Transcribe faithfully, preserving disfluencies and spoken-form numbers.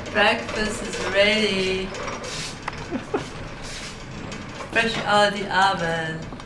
Breakfast is ready. Fresh out of the oven.